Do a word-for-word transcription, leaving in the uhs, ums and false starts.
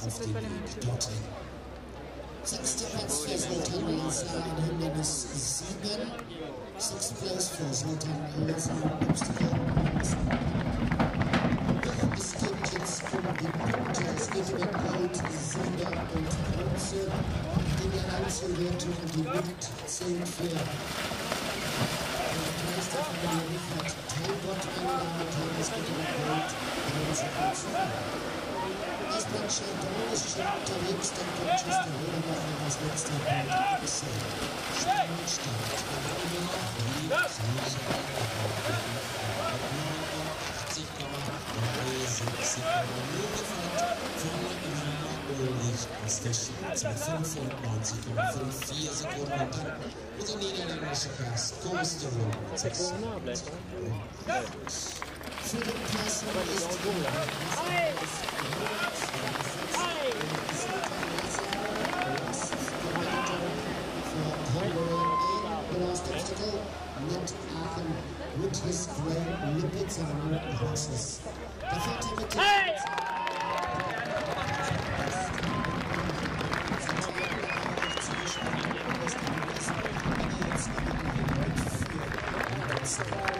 auf dem Weg dorthin. Sechster Platz für Sultan Reza in Hindernis sieben. Sixth place for Sultan Reza in Obstacle. Es geht jetzt um die Punkte. Es geht um Gold, Silber und Bronze. In der Einzelwertung und die Luft zählt für den Meister von der Richard Talbot angenommen. Es geht um Gold, Bronze und Silber. Erstmal Chardon ist schon unterwegs, dann kommt Chester Hohlebacher als letzter Punkt. Bisher Stand, Stand. achtzig Komma neunundsiebzig von Ulrich aus der Schweiz mit fünfundneunzig Komma vier Sekunden. Und dann unser niederländischer Gast, Goes the Road mit sechs Sekunden. Für den Klassen ist mit Aachen with his great lipids and road horses. Der Vater mit hey! Hey!